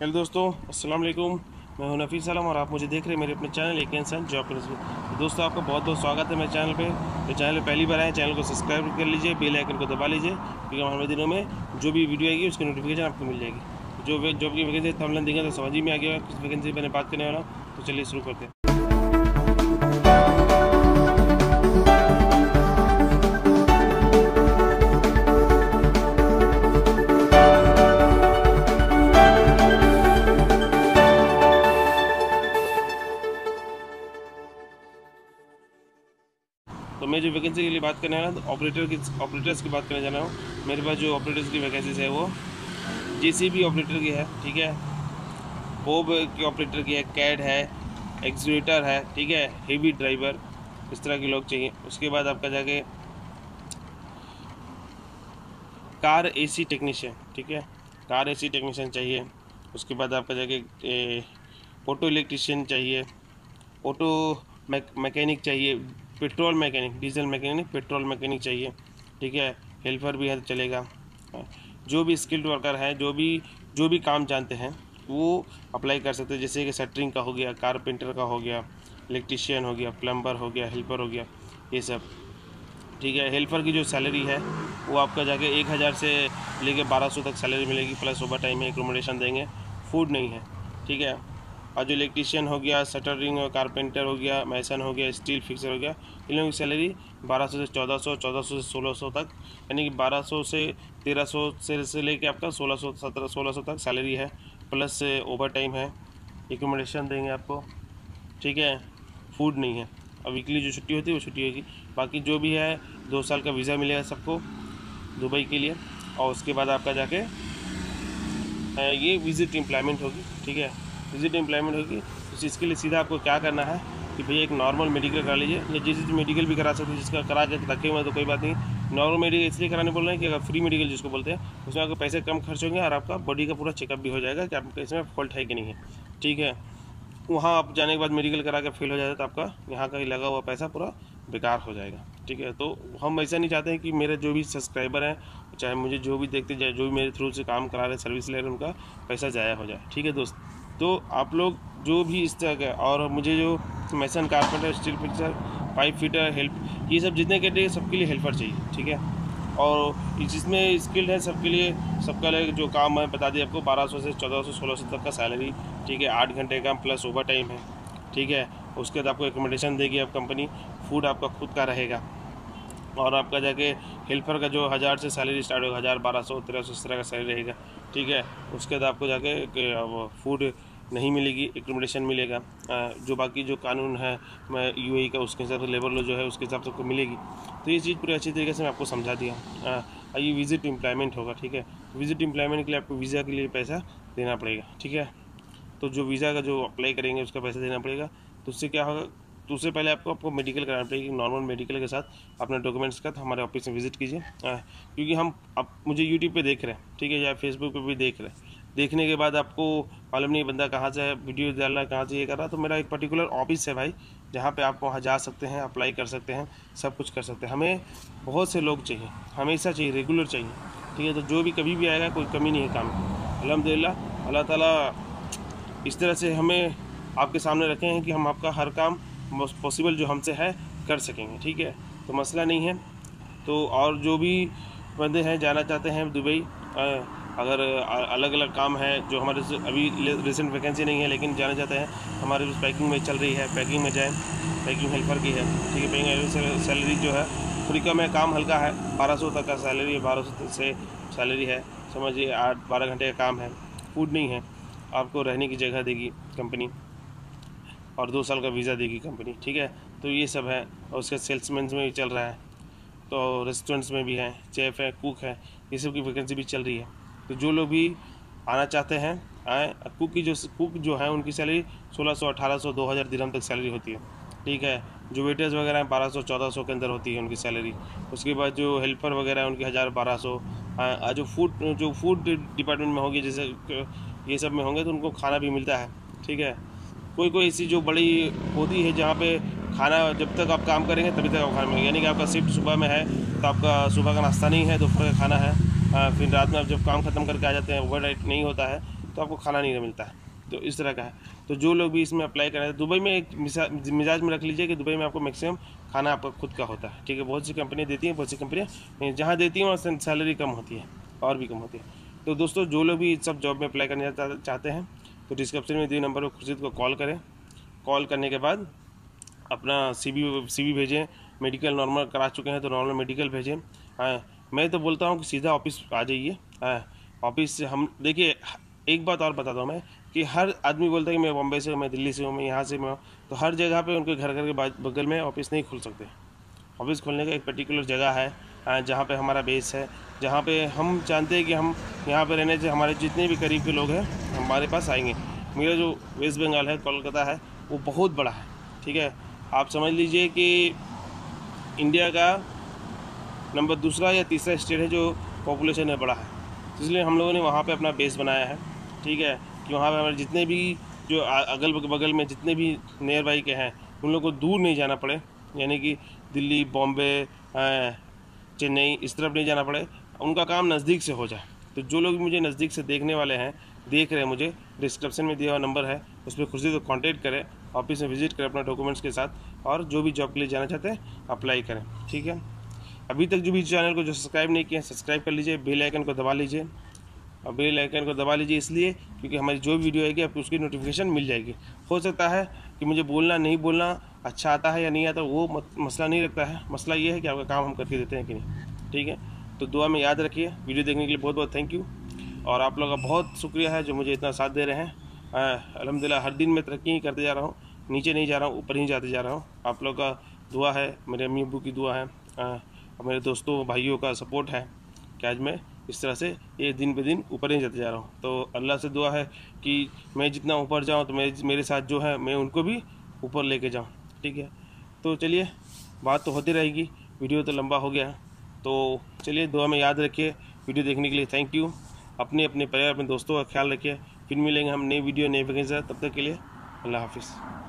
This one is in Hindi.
हेलो दोस्तों, अस्सलाम वालेकुम। मैं हूं नफ़ीस आलम और आप मुझे देख रहे हैं मेरे अपने चैनल एक इंसान जॉब पर। तो दोस्तों, आपका बहुत बहुत स्वागत है मेरे चैनल पे। तो चैनल पे पहली बार आए, चैनल को सब्सक्राइब कर लीजिए, बेल आइकन को दबा लीजिए, क्योंकि हमारे दिनों में जो भी वीडियो आएगी उसकी नोटिफिकेशन आपको मिल जाएगी। जो जॉब की वैकेंसी थंबनेल देंगे तो समझ ही में आ गया किस वैकेंसी मैंने बात करने वाला हूँ। तो चलिए शुरू करते हैं। तो मैं जो वैकेंसी के लिए बात करने वाला हूँ, तो ऑपरेटर्स की बात करने जा रहा हूँ। मेरे पास जो ऑपरेटर्स की वैकेंसीज है वो जेसीबी ऑपरेटर की है, ठीक है, बोब के ऑपरेटर की है, कैड है, एक्सवेटर है, ठीक है, हेवी ड्राइवर, इस तरह के लोग चाहिए। उसके बाद आपका जाके कार एसी टेक्नीशियन, ठीक है, कार एसी टेक्नीशियन चाहिए। उसके बाद आपका जाके ऑटो इलेक्ट्रीशियन चाहिए, ऑटो मैकेनिक चाहिए, petrol mechanic, diesel mechanic, petrol mechanic चाहिए, ठीक है, हेल्पर भी है तो चलेगा। जो भी स्किल्ड वर्कर है, जो भी काम जानते हैं वो अप्लाई कर सकते हैं। जैसे कि शटरिंग का हो गया, कारपेंटर का हो गया, इलेक्ट्रीशियन हो गया, प्लम्बर हो गया, हेल्पर हो गया, ये सब, ठीक है। हेल्पर की जो सैलरी है वो आपका जाके 1000 से लेके 1200 तक सैलरी मिलेगी, प्लस ओवर टाइम में एकोमोडेशन देंगे, फूड नहीं है, ठीक है। और जो इलेक्ट्रीशियन हो गया, शटरिंग और कारपेंटर हो गया, मैसन हो गया, स्टील फिक्सर हो गया, इन लोगों की सैलरी 1200 से 1400, 1400 से 1600 तक, यानी कि 1200 से 1300 से लेके आपका 1600, 1600 तक सैलरी है, प्लस ओवर टाइम है, एकोमोडेशन देंगे आपको, ठीक है। फूड नहीं है, और वीकली जो छुट्टी होती है वो छुट्टी होगी। बाकी जो भी है 2 साल का वीज़ा मिलेगा सबको दुबई के लिए। और उसके बाद आपका जाके ये विज़िट एम्प्लॉयमेंट होगी, ठीक है, विज़िट एम्प्लॉयमेंट होगी। तो इसके लिए सीधा आपको क्या करना है कि भैया एक नॉर्मल मेडिकल करा लीजिए, या जिस मेडिकल भी करा सकते हैं, जिसका करा के रखे हुए हैं तो कोई बात नहीं। नॉर्मल मेडिकल इसलिए कराने बोल रहे हैं कि अगर फ्री मेडिकल जिसको बोलते हैं उसमें आपको पैसे कम खर्च होंगे और आपका बॉडी का पूरा चेकअप भी हो जाएगा कि आपके इसमें फॉल्ट है कि नहीं है, ठीक है। वहाँ आप जाने के बाद मेडिकल करा के फेल हो जाए तो आपका यहाँ का ही लगा हुआ पैसा पूरा बेकार हो जाएगा, ठीक है। तो हम ऐसा नहीं चाहते हैं कि मेरे जो भी सब्सक्राइबर हैं, चाहे मुझे जो भी देखते जाए, जो भी मेरे थ्रू से काम करा रहे सर्विस ले रहे हैं, उनका पैसा ज़ाया हो जाए, ठीक है दोस्त। तो आप लोग जो भी इस तरह का, और मुझे जो mason, carpenter, steel fixer, pipe fitter, help, ये सब जितने कैटेगरी सबके लिए हेल्पर चाहिए, ठीक है। और जिसमें स्किल्ड है सबके लिए, सबका जो काम है बता दिया आपको, 1200 से 1400, 1600 तक का सैलरी, ठीक है, 8 घंटे का प्लस ओवर टाइम है, ठीक है। उसके बाद आपको एकोमोडेशन देगी आप कंपनी, फूड आपका खुद का रहेगा। और आपका जाके हेल्पर का जो 1000 से सैलरी स्टार्ट होगा, 1000, 1200, 1300 इस तरह का सैलरी रहेगा, ठीक है। उसके बाद आपको जाके फूड नहीं मिलेगी, एकोमोडेशन मिलेगा। जो बाकी जो कानून है मैं यूएई का, उसके हिसाब से लेबर लॉ जो है उसके हिसाब से आपको मिलेगी। तो ये चीज़ पूरी अच्छी तरीके से मैं आपको समझा दिया। ये विजिट एम्प्लॉयमेंट होगा, ठीक है। विजिट एम्प्लॉयमेंट के लिए आपको वीज़ा के लिए पैसा देना पड़ेगा, ठीक है। तो जो वीज़ा का जो अप्लाई करेंगे उसका पैसा देना पड़ेगा। तो उससे क्या होगा, तो उससे पहले आपको मेडिकल कराना पड़ेगा, नॉर्मल मेडिकल के साथ अपने डॉक्यूमेंट्स का हमारे ऑफिस में विजिट कीजिए। क्योंकि हम अब मुझे यूट्यूब पे देख रहे हैं, ठीक है, या फेसबुक पे भी देख रहे हैं, देखने के बाद आपको मालूम नहीं बंदा कहाँ से है, वीडियो डाल रहा है, कहाँ से ये कर रहा है। तो मेरा एक पर्टिकुलर ऑफिस है भाई, जहाँ पे आप वहाँ जा सकते हैं, अप्लाई कर सकते हैं, सब कुछ कर सकते हैं। हमें बहुत से लोग चाहिए, हमेशा चाहिए, रेगुलर चाहिए, ठीक है। तो जो भी कभी भी आएगा, कोई कमी नहीं है काम की, अल्हम्दुलिल्लाह। अल्लाह ताला इस तरह से हमें आपके सामने रखे हैं कि हम आपका हर काम पॉसिबल जो हमसे है कर सकेंगे, ठीक है। तो मसला नहीं है। तो और जो भी बंदे हैं जाना चाहते हैं दुबई, अगर अलग अलग काम है जो हमारे अभी रिसेंट वैकेंसी नहीं है लेकिन जाना चाहते हैं, हमारे पास पैकिंग में चल रही है, पैकिंग में जाएँ, पैकिंग हेल्पर की है, ठीक है। पैकिंग सैलरी जो है थोड़ी कम है, काम हल्का है, 1200 तक का सैलरी है, 1200 से सैलरी है, समझिए 8-12 घंटे का काम है, फूड नहीं है, आपको रहने की जगह देगी कंपनी, और 2 साल का वीज़ा देगी कंपनी, ठीक है। तो ये सब है। और उसका सेल्समैन में भी चल रहा है, तो रेस्टोरेंट्स में भी है, चेफ़ है, कुक है, ये सब की वैकेंसी भी चल रही है। तो जो लोग भी आना चाहते हैं आए। कुक जो है उनकी सैलरी 1600, 1800, 2000 दिरहम तक सैलरी होती है, ठीक है। जो वेटर्स वगैरह हैं 1200, 1400 के अंदर होती है उनकी सैलरी। उसके बाद जो हेल्पर वगैरह है उनकी 1000, 1200। जो फूड डिपार्टमेंट में होगी, जैसे ये सब में होंगे तो उनको खाना भी मिलता है, ठीक है। कोई ऐसी जो बड़ी होती है जहाँ पे खाना जब तक आप काम करेंगे तभी तक आपको खाना मिलेगा, यानी कि आपका शिफ्ट सुबह में है तो आपका सुबह का नाश्ता नहीं है, दोपहर का खाना है, फिर रात में आप जब काम ख़त्म करके आ जाते हैं, ओवर नाइट नहीं होता है, तो आपको खाना नहीं मिलता है। तो इस तरह का है। तो जो लोग भी इसमें अप्लाई कर रहे हैं, दुबई में एक मिजाज में रख लीजिए कि दुबई में आपको मैक्सिमम खाना आपका खुद का होता है, ठीक है। बहुत सी कंपनियाँ देती हैं, बहुत सी कंपनियाँ जहाँ देती हैं वहाँ सैलरी कम होती है और भी कम होती है। तो दोस्तों जो लोग भी सब जॉब में अप्लाई करने चाहते हैं तो डिस्क्रिप्शन में दिए नंबर पर खुर्शीद को कॉल करें। कॉल करने के बाद अपना CV भेजें। मेडिकल नॉर्मल करा चुके हैं तो नॉर्मल मेडिकल भेजें। हाँ, मैं तो बोलता हूँ कि सीधा ऑफिस आ जाइए। हाँ, ऑफिस से हम देखिए, एक बात और बताता हूँ मैं कि हर आदमी बोलता है कि मैं बॉम्बे से हूँ, मैं दिल्ली से हूँ, मैं यहाँ से मैं हूँ, तो हर जगह पे उनके घर के बगल में ऑफिस नहीं खोल सकते। ऑफिस खोलने का एक पर्टिकुलर जगह है जहाँ पे हमारा बेस है, जहाँ पे हम जानते हैं कि हम यहाँ पे रहने से हमारे जितने भी करीब के लोग हैं हमारे पास आएंगे। मेरा जो वेस्ट बंगाल है, कोलकाता है, वो बहुत बड़ा है, ठीक है। आप समझ लीजिए कि इंडिया का नंबर दूसरा या तीसरा स्टेट है जो पॉपुलेशन में बड़ा है। तो इसलिए हम लोगों ने वहाँ पे अपना बेस बनाया है, ठीक है, कि वहाँ पे हमारे जितने भी जो अगल बगल में जितने भी नियर बाई के हैं उन लोगों को दूर नहीं जाना पड़े, यानी कि दिल्ली, बॉम्बे, चेन्नई इस तरफ नहीं जाना पड़े, उनका काम नज़दीक से हो जाए। तो जो लोग मुझे नज़दीक से देखने वाले हैं, देख रहे हैं, मुझे डिस्क्रिप्शन में दिया हुआ नंबर है, उस पर खुर्शीद को कॉन्टेक्ट करें, ऑफिस में विजिट करें अपना डॉक्यूमेंट्स के साथ, और जो भी जॉब के लिए जाना चाहते हैं अप्लाई करें, ठीक है। अभी तक जो भी चैनल को जो सब्सक्राइब नहीं किया सब्सक्राइब कर लीजिए, बेल आइकन को दबा लीजिए। और बेल आइकन को दबा लीजिए इसलिए क्योंकि हमारी जो वीडियो आएगी आपको उसकी नोटिफिकेशन मिल जाएगी। हो सकता है कि मुझे बोलना नहीं बोलना अच्छा आता है या नहीं आता, वो मसला नहीं रखता है, मसला ये है कि आपका काम हम करके देते हैं कि नहीं, ठीक है। तो दुआ में याद रखिए। वीडियो देखने के लिए बहुत बहुत थैंक यू, और आप लोगों का बहुत शुक्रिया है जो मुझे इतना साथ दे रहे हैं। अल्हम्दुलिल्लाह हर दिन मैं तरक्की ही करते जा रहा हूँ, नीचे नहीं जा रहा हूँ, ऊपर ही जाते जा रहा हूँ। आप लोग का दुआ है, मेरे अम्मी अब्बू की दुआ है, और मेरे दोस्तों भाइयों का सपोर्ट है कि आज मैं इस तरह से ये दिन पे दिन ऊपर ही जाते जा रहा हूँ। तो अल्लाह से दुआ है कि मैं जितना ऊपर जाऊँ तो मेरे साथ जो है मैं उनको भी ऊपर लेके जाऊँ, ठीक है। तो चलिए, बात तो होती रहेगी, वीडियो तो लंबा हो गया, तो चलिए दुआ में याद रखिए। वीडियो देखने के लिए थैंक यू। अपने परिवार, अपने दोस्तों का ख्याल रखिए। फिर मिलेंगे हम नई वीडियो नए वैकेंसी, तब तक के लिए अल्लाह हाफिज़।